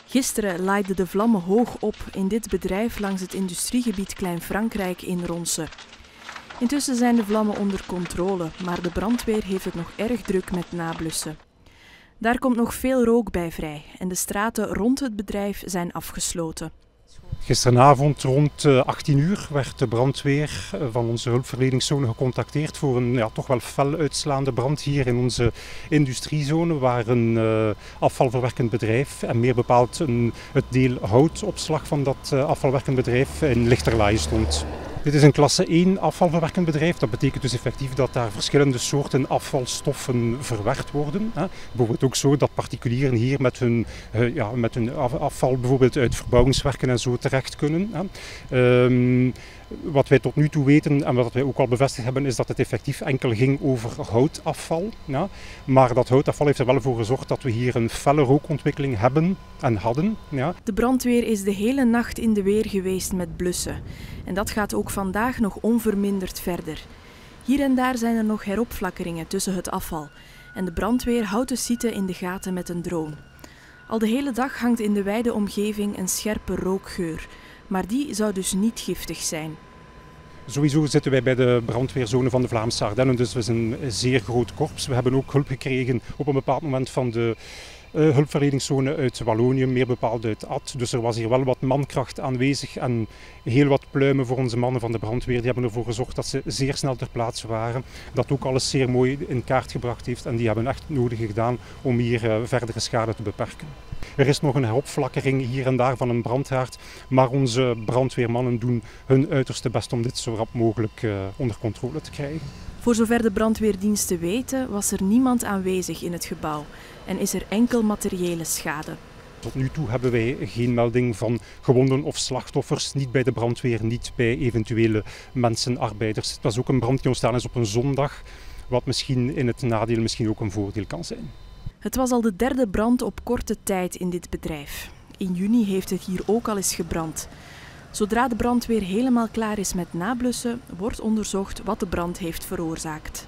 Gisteren laaiden de vlammen hoog op in dit bedrijf langs het industriegebied Klein-Frankrijk in Ronse. Intussen zijn de vlammen onder controle, maar de brandweer heeft het nog erg druk met nablussen. Daar komt nog veel rook bij vrij en de straten rond het bedrijf zijn afgesloten. Gisteravond rond 18 uur werd de brandweer van onze hulpverleningszone gecontacteerd voor een toch wel fel uitslaande brand hier in onze industriezone, waar een afvalverwerkend bedrijf en meer bepaald het deel houtopslag van dat afvalverwerkend bedrijf in lichterlaaie stond. Dit is een klasse 1 afvalverwerkend bedrijf. Dat betekent dus effectief dat daar verschillende soorten afvalstoffen verwerkt worden. Bijvoorbeeld ook zo dat particulieren hier met hun afval bijvoorbeeld uit verbouwingswerken en zo terecht kunnen. Wat wij tot nu toe weten en wat wij ook al bevestigd hebben is dat het effectief enkel ging over houtafval. Ja. Maar dat houtafval heeft er wel voor gezorgd dat we hier een felle rookontwikkeling hebben en hadden. Ja. De brandweer is de hele nacht in de weer geweest met blussen. En dat gaat ook vandaag nog onverminderd verder. Hier en daar zijn er nog heropflakkeringen tussen het afval. En de brandweer houdt de site in de gaten met een drone. Al de hele dag hangt in de wijde omgeving een scherpe rookgeur. Maar die zou dus niet giftig zijn. Sowieso zitten wij bij de brandweerzone van de Vlaamse Ardennen, dus we zijn een zeer groot korps. We hebben ook hulp gekregen op een bepaald moment van de hulpverleningszone uit Wallonië, meer bepaald uit Ath. Dus er was hier wel wat mankracht aanwezig en heel wat pluimen voor onze mannen van de brandweer. Die hebben ervoor gezorgd dat ze zeer snel ter plaatse waren. Dat ook alles zeer mooi in kaart gebracht heeft en die hebben echt het nodige gedaan om hier verdere schade te beperken. Er is nog een heropflakkering hier en daar van een brandhaard, maar onze brandweermannen doen hun uiterste best om dit zo rap mogelijk onder controle te krijgen. Voor zover de brandweerdiensten weten, was er niemand aanwezig in het gebouw en is er enkel materiële schade. Tot nu toe hebben wij geen melding van gewonden of slachtoffers, niet bij de brandweer, niet bij eventuele mensen, arbeiders. Het was ook een brand die ontstaan is op een zondag, wat misschien in het nadeel misschien ook een voordeel kan zijn. Het was al de derde brand op korte tijd in dit bedrijf. In juni heeft het hier ook al eens gebrand. Zodra de brandweer helemaal klaar is met nablussen, wordt onderzocht wat de brand heeft veroorzaakt.